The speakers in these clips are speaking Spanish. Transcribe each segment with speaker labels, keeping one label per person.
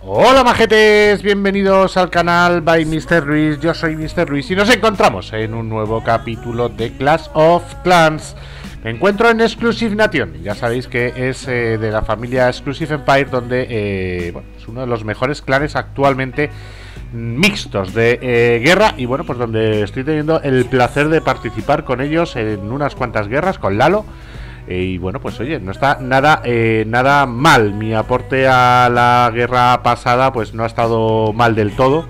Speaker 1: Hola majetes, bienvenidos al canal by Mr. Ruiz, yo soy Mr. Ruiz y nos encontramos en un nuevo capítulo de Clash of Clans. Me encuentro en Exclusive Nation, ya sabéis que es de la familia Exclusive Empire, donde bueno, es uno de los mejores clanes actualmente mixtos de guerra y bueno, pues donde estoy teniendo el placer de participar con ellos en unas cuantas guerras con Lalo. Y bueno, pues oye, no está nada mal. Mi aporte a la guerra pasada pues no ha estado mal del todo.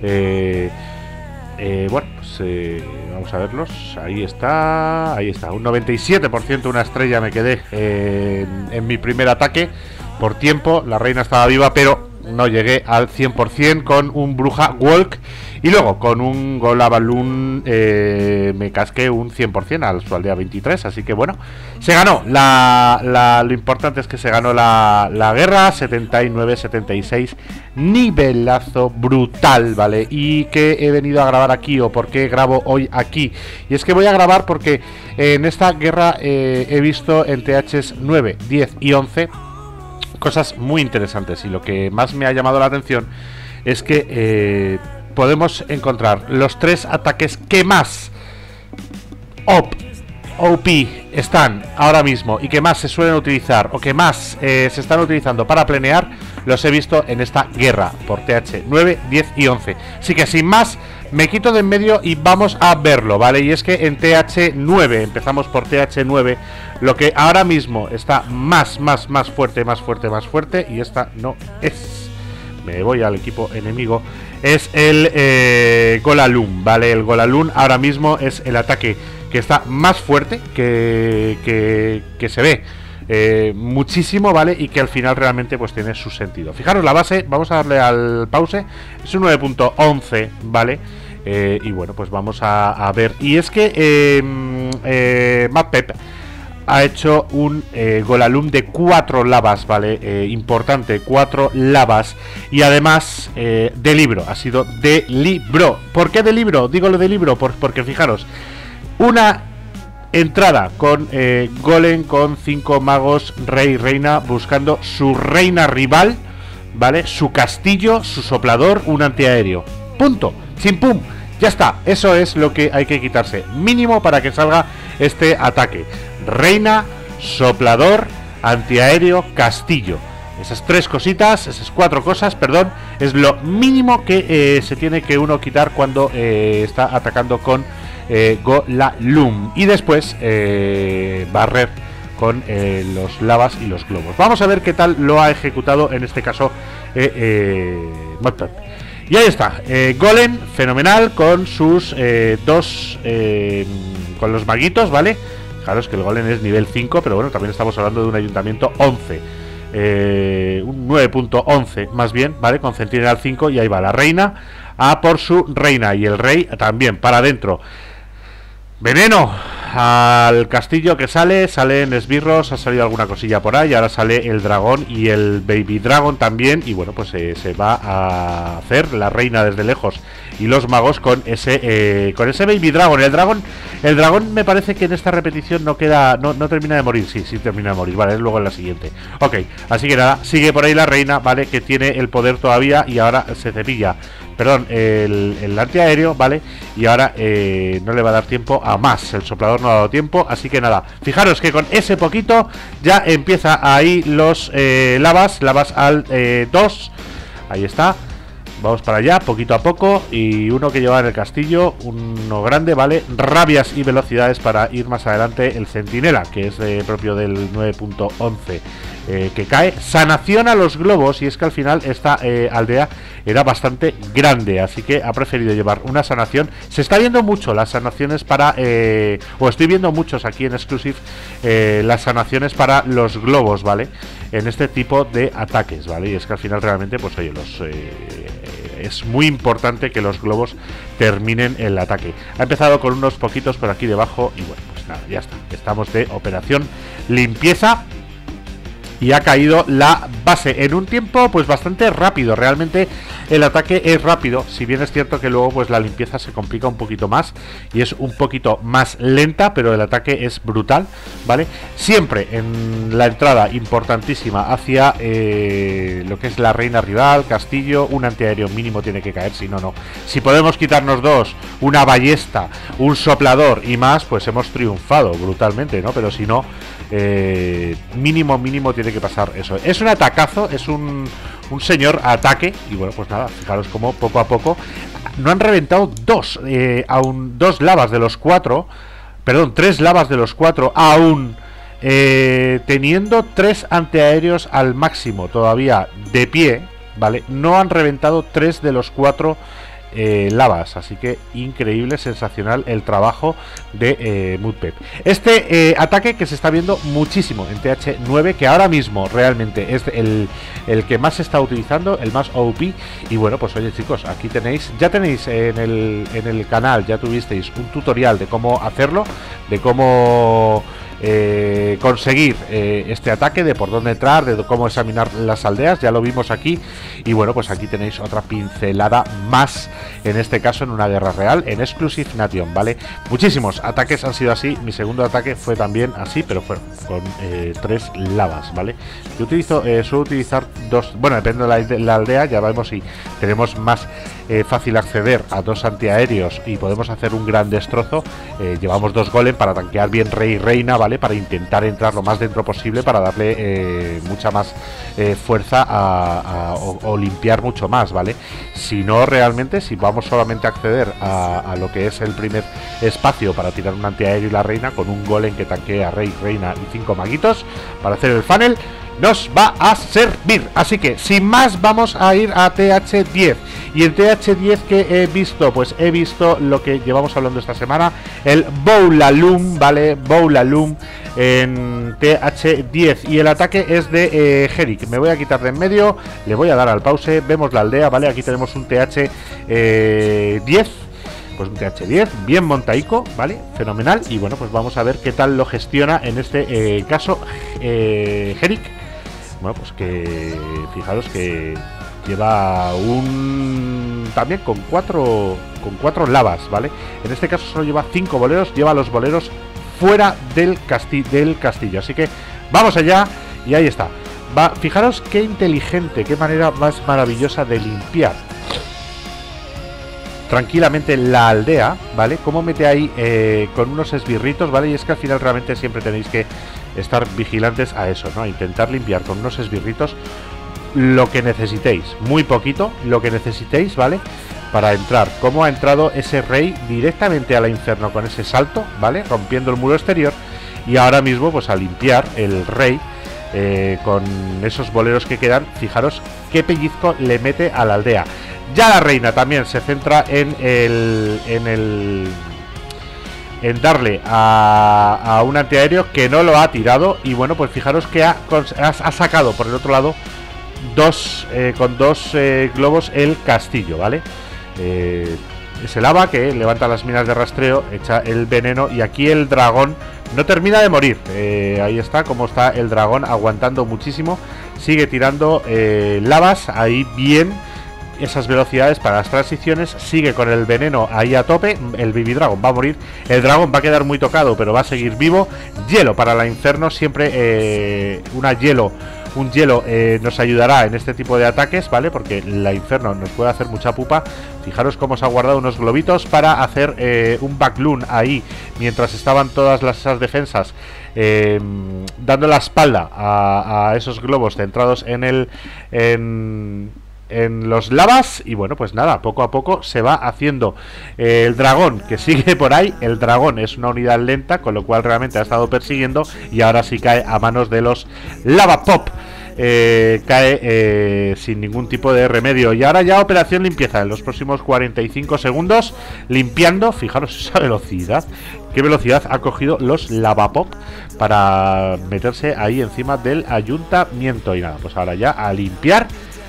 Speaker 1: Bueno, pues vamos a verlos. Ahí está, un 97%, una estrella me quedé en mi primer ataque. Por tiempo, la reina estaba viva, pero no llegué al 100% con un bruja walk. Y luego con un Golabalun me casqué un 100% a su aldea 23. Así que bueno, se ganó. Lo importante es que se ganó la guerra. 79-76. Nivelazo brutal, ¿vale? Y que he venido a grabar aquí, o por qué grabo hoy aquí. Y es que voy a grabar porque en esta guerra he visto en THs 9, 10 y 11 cosas muy interesantes. Y lo que más me ha llamado la atención es que podemos encontrar los tres ataques que más OP están ahora mismo y que más se suelen utilizar o que más se están utilizando para planear. Los he visto en esta guerra por TH 9, 10 y 11. Así que sin más, me quito de en medio y vamos a verlo, ¿vale? Y es que en TH 9, empezamos por TH 9, lo que ahora mismo está más fuerte, y esta no es. Me voy al equipo enemigo. Es el Golabalun, ¿vale? El Golabalun ahora mismo es el ataque que está más fuerte, que se ve muchísimo, ¿vale? Y que al final realmente pues tiene su sentido. Fijaros la base, vamos a darle al pause. Es un 9.11, ¿vale? Y bueno, pues vamos a ver. Y es que MadPep ha hecho un Golabalun de 4 lavas, ¿vale? Importante, 4 lavas. Y además de libro, ha sido de libro. ¿Por qué de libro? Digo lo de libro porque fijaros, una entrada con golem con 5 magos, rey, reina, buscando su reina rival, ¿vale? Su castillo, su soplador, un antiaéreo. Punto. Chimpum. Ya está. Eso es lo que hay que quitarse. Mínimo para que salga este ataque. Reina, soplador, antiaéreo, castillo. Esas 3 cositas, esas 4 cosas, perdón, es lo mínimo que se tiene que uno quitar cuando está atacando con Golabalun. Y después barrer con los lavas y los globos. Vamos a ver qué tal lo ha ejecutado en este caso MadPep. Y ahí está, golem, fenomenal, con sus con los maguitos, ¿vale? Fijaros que el golem es nivel 5, pero bueno, también estamos hablando de un ayuntamiento 11. Un 9.11 más bien, ¿vale? Con centinela al 5 y ahí va la reina a por su reina y el rey también para adentro. Veneno al castillo que salen esbirros, ha salido alguna cosilla por ahí, ahora sale el dragón y el baby dragon también. Y bueno, pues se va a hacer la reina desde lejos y los magos con ese baby dragon. El dragón me parece que en esta repetición no termina de morir. Sí termina de morir, vale, luego en la siguiente. Ok, así que nada, sigue por ahí la reina, vale, que tiene el poder todavía y ahora se cepilla, perdón, el antiaéreo, vale, y ahora no le va a dar tiempo a más. El soplador no ha dado tiempo, así que nada, fijaros que con ese poquito ya empieza ahí los lavas al 2. Ahí está. Vamos para allá, poquito a poco. Y uno que lleva en el castillo, uno grande, ¿vale? Rabias y velocidades para ir más adelante. El centinela, que es propio del 9.11, que cae. Sanación a los globos. Y es que al final esta aldea era bastante grande, así que ha preferido llevar una sanación. Se está viendo mucho las sanaciones para o estoy viendo muchos aquí en Exclusive, las sanaciones para los globos, ¿vale? En este tipo de ataques, ¿vale? Y es que al final realmente, pues oye, es muy importante que los globos terminen el ataque. Ha empezado con unos poquitos por aquí debajo y bueno, pues nada, ya está. Estamos de operación limpieza. y ha caído la base en un tiempo pues bastante rápido. Realmente el ataque es rápido, si bien es cierto que luego pues la limpieza se complica un poquito más y es un poquito más lenta, pero el ataque es brutal, ¿vale? Siempre en la entrada importantísima hacia lo que es la reina rival, castillo, un antiaéreo mínimo tiene que caer, si no, no. Si podemos quitarnos dos, una ballesta, un soplador y más, pues hemos triunfado brutalmente, ¿no? Pero si no, mínimo tiene que pasar eso. Es un atacazo, es un señor ataque. Y bueno, pues nada, fijaros como poco a poco no han reventado aún dos lavas de los cuatro, perdón, 3 lavas de los 4, aún teniendo 3 antiaéreos al máximo todavía de pie, ¿vale? No han reventado 3 de los 4 lavas, así que increíble, sensacional el trabajo de Mudpep. Este ataque que se está viendo muchísimo en TH9, que ahora mismo realmente es el que más se está utilizando, el más OP. Y bueno, pues oye chicos, aquí tenéis, ya tenéis en el canal, ya tuvisteis un tutorial de cómo hacerlo, de cómo conseguir este ataque, de por dónde entrar, de cómo examinar las aldeas, ya lo vimos aquí. Y bueno, pues aquí tenéis otra pincelada más, en este caso en una guerra real, en Exclusive Nation, ¿vale? Muchísimos ataques han sido así, mi segundo ataque fue también así, pero fue con 3 lavas, ¿vale? Yo suelo utilizar 2, bueno, depende de la aldea, ya vemos si tenemos más fácil acceder a 2 antiaéreos y podemos hacer un gran destrozo. Llevamos 2 golem para tanquear bien rey y reina, ¿vale? Para intentar entrar lo más dentro posible, para darle mucha más fuerza o limpiar mucho más, ¿vale? Si no, realmente, si vamos solamente a acceder a lo que es el primer espacio para tirar un antiaéreo y la reina, con un golem que tanquee a rey, reina y 5 maguitos para hacer el funnel, nos va a servir. Así que sin más vamos a ir a TH10. Y en TH10 que he visto, pues he visto lo que llevamos hablando esta semana, el Boulalum, ¿vale? Boulalum en TH10, y el ataque es de Herrick. Me voy a quitar de en medio, le voy a dar al pause, vemos la aldea, ¿vale? Aquí tenemos un TH10, pues un TH10 bien montaico, ¿vale? Fenomenal. Y bueno, pues vamos a ver qué tal lo gestiona en este caso Herrick. Bueno, pues que fijaros que lleva también con cuatro lavas, ¿vale? En este caso solo lleva 5 boleros, lleva los boleros fuera del castillo. Así que vamos allá, y ahí está. Fijaros qué inteligente, qué manera más maravillosa de limpiar tranquilamente la aldea, ¿vale? Como mete ahí con unos esbirritos, ¿vale? Y es que al final realmente siempre tenéis que estar vigilantes a eso, ¿no? Intentar limpiar con unos esbirritos lo que necesitéis, muy poquito, lo que necesitéis, ¿vale? Para entrar, como ha entrado ese rey directamente a la Inferno con ese salto, ¿vale? Rompiendo el muro exterior, y ahora mismo pues a limpiar el rey con esos boleros que quedan. Fijaros qué pellizco le mete a la aldea. Ya la reina también se centra en darle a un antiaéreo que no lo ha tirado. Y bueno, pues fijaros que ha sacado por el otro lado con dos globos el castillo, ¿vale? Ese lava que levanta las minas de rastreo, echa el veneno, y aquí el dragón no termina de morir. Ahí está, como está el dragón aguantando muchísimo. Sigue tirando lavas ahí bien. Esas velocidades para las transiciones, sigue con el veneno ahí a tope. El Baby Dragon va a morir, el dragón va a quedar muy tocado, pero va a seguir vivo. Hielo para la Inferno, siempre un hielo nos ayudará en este tipo de ataques, ¿vale? Porque la Inferno nos puede hacer mucha pupa. Fijaros cómo se ha guardado unos globitos para hacer un backloon ahí, mientras estaban todas esas defensas dando la espalda a esos globos centrados en los lavas. Y bueno, pues nada, poco a poco se va haciendo el dragón, que sigue por ahí. El dragón es una unidad lenta, con lo cual realmente ha estado persiguiendo, y ahora sí cae a manos de los lava pop. Cae sin ningún tipo de remedio. Y ahora ya operación limpieza en los próximos 45 segundos, limpiando. Fijaros esa velocidad, qué velocidad ha cogido los lavapop para meterse ahí encima del ayuntamiento. Y nada, pues ahora ya a limpiar.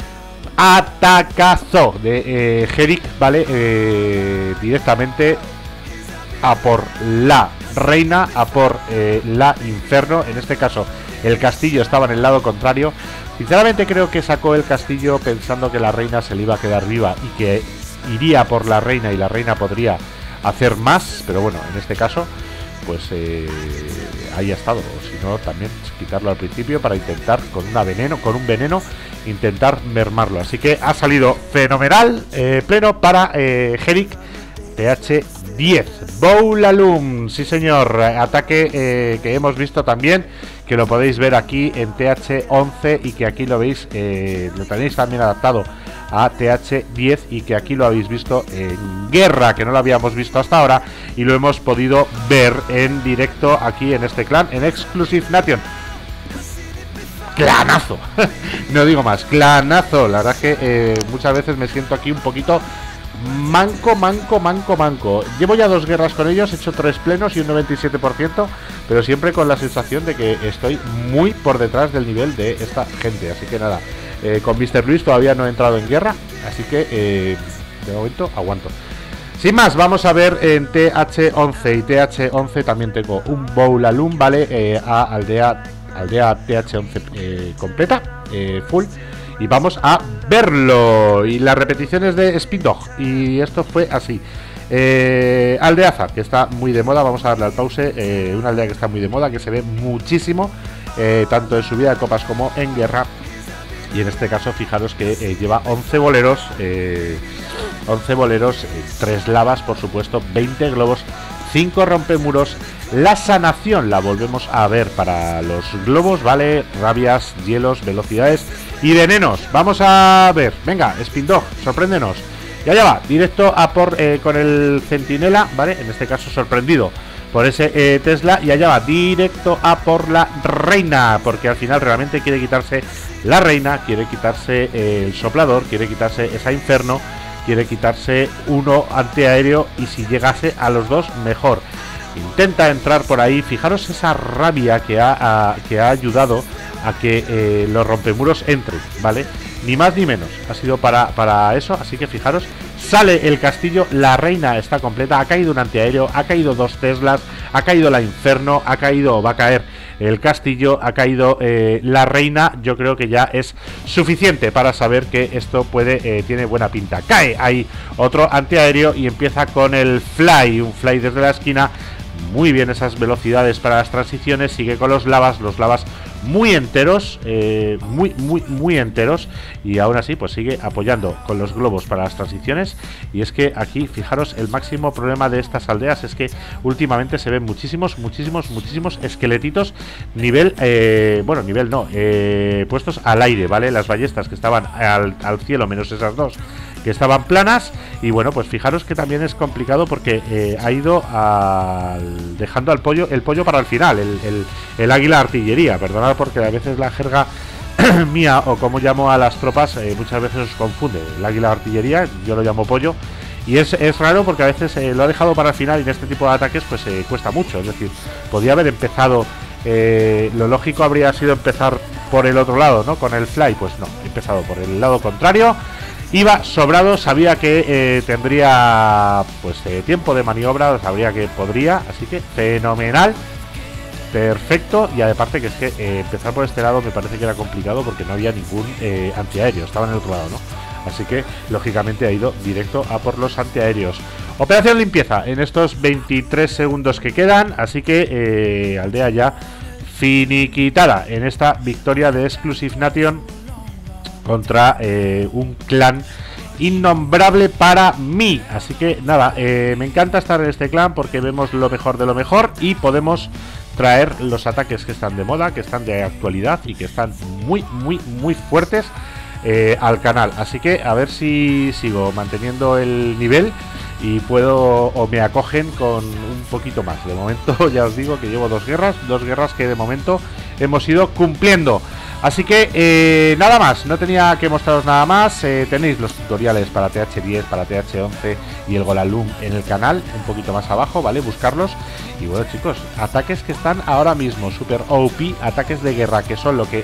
Speaker 1: Atacazo de Herrick, ¿vale? Directamente a por la reina, a por la Inferno. En este caso el castillo estaba en el lado contrario. Sinceramente creo que sacó el castillo pensando que la reina se le iba a quedar viva y que iría por la reina y la reina podría hacer más, pero bueno, en este caso pues ahí ha estado, o si no también quitarlo al principio para intentar con un veneno intentar mermarlo, así que ha salido fenomenal, pleno para Heric TH10 Boulalum, sí señor, ataque que hemos visto también, que lo podéis ver aquí en TH11 y que aquí lo veis, lo tenéis también adaptado a TH10 y que aquí lo habéis visto en guerra, que no lo habíamos visto hasta ahora y lo hemos podido ver en directo aquí en este clan, en Exclusive Nation. Clanazo, no digo más, clanazo. La verdad es que muchas veces me siento aquí un poquito manco. Llevo ya 2 guerras con ellos, he hecho 3 plenos y un 97%, pero siempre con la sensación de que estoy muy por detrás del nivel de esta gente. Así que nada, con Mr. Luis todavía no he entrado en guerra, así que de momento aguanto. Sin más, vamos a ver en TH11 y TH11 también tengo un Boulalum, ¿vale? A aldea TH11 completa, full. Y vamos a verlo. Y las repeticiones de Speed Dog. Y esto fue así. Aldeaza, que está muy de moda. Vamos a darle al pause. Una aldea que está muy de moda, que se ve muchísimo, tanto en subida de copas como en guerra. Y en este caso, fijaros que lleva 11 boleros. 11 boleros, 3 lavas, por supuesto, 20 globos, 5 rompemuros. La sanación la volvemos a ver para los globos, ¿vale? Rabias, hielos, velocidades y venenos. Vamos a ver, venga, Spin Dog, sorpréndenos. Y allá va, directo a por con el centinela, ¿vale? En este caso sorprendido por ese Tesla. Y allá va, directo a por la reina, porque al final realmente quiere quitarse la reina, quiere quitarse el soplador, quiere quitarse esa inferno, quiere quitarse uno antiaéreo y si llegase a los 2 mejor. Intenta entrar por ahí, fijaros esa rabia que ha ayudado a que los rompemuros entren, ¿vale? Ni más ni menos, ha sido para eso, así que fijaros, sale el castillo, la reina está completa, ha caído un antiaéreo, ha caído 2 Teslas, ha caído la inferno, ha caído, va a caer el castillo, ha caído la reina. Yo creo que ya es suficiente para saber que esto tiene buena pinta. Cae ahí otro antiaéreo y empieza con el fly, un fly desde la esquina. Muy bien esas velocidades para las transiciones. Sigue con los lavas muy enteros, muy enteros. Y aún así pues sigue apoyando con los globos para las transiciones. Y es que aquí, fijaros, el máximo problema de estas aldeas es que últimamente se ven muchísimos esqueletitos nivel, bueno, nivel no, puestos al aire, ¿vale? Las ballestas que estaban al cielo, menos esas 2 que estaban planas. Y bueno, pues fijaros que también es complicado porque ha ido dejando el pollo para el final, el águila artillería. Perdonad porque a veces la jerga mía o como llamo a las tropas muchas veces os confunde. El águila artillería, yo lo llamo pollo. Y es raro porque a veces lo ha dejado para el final y en este tipo de ataques pues cuesta mucho. Es decir, podía haber empezado, lo lógico habría sido empezar por el otro lado, ¿no? Con el fly, pues no, he empezado por el lado contrario. Iba sobrado, sabía que tendría pues tiempo de maniobra, sabría que podría, así que fenomenal, perfecto. Y aparte que es que empezar por este lado me parece que era complicado porque no había ningún antiaéreo, estaba en el otro lado, ¿no? Así que lógicamente ha ido directo a por los antiaéreos. Operación limpieza en estos 23 segundos que quedan, así que aldea ya finiquitada en esta victoria de Exclusive Nation contra un clan innombrable para mí. Así que nada, me encanta estar en este clan porque vemos lo mejor de lo mejor y podemos traer los ataques que están de moda, que están de actualidad y que están muy fuertes al canal. Así que a ver si sigo manteniendo el nivel y puedo o me acogen con un poquito más. De momento ya os digo que llevo 2 guerras que de momento hemos ido cumpliendo. Así que nada más, no tenía que mostraros nada más. Tenéis los tutoriales para TH10, para TH11 y el Boulalum en el canal, un poquito más abajo, ¿vale? Buscarlos. Y bueno, chicos, ataques que están ahora mismo super OP, ataques de guerra, que son lo que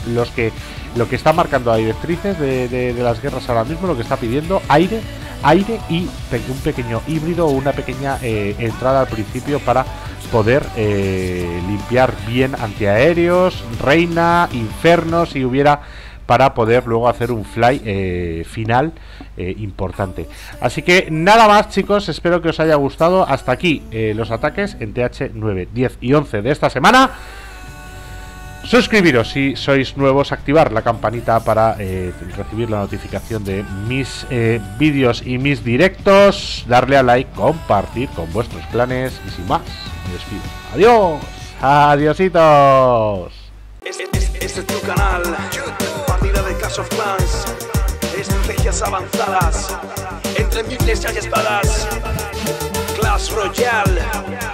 Speaker 1: está marcando a directrices de las guerras ahora mismo, lo que está pidiendo aire y un pequeño híbrido o una pequeña entrada al principio para poder limpiar bien antiaéreos, reina, inferno, si hubiera, para poder luego hacer un fly final importante. Así que nada más, chicos, espero que os haya gustado. Hasta aquí los ataques en TH 9, 10 y 11 de esta semana. Suscribiros si sois nuevos, activar la campanita para recibir la notificación de mis vídeos y mis directos, darle a like, compartir con vuestros clanes y sin más, me despido. Adiós, adiositos.
Speaker 2: Este es tu canal, partida de Clash of Clans, estrategias avanzadas, entre miles y espadas, Clash Royale.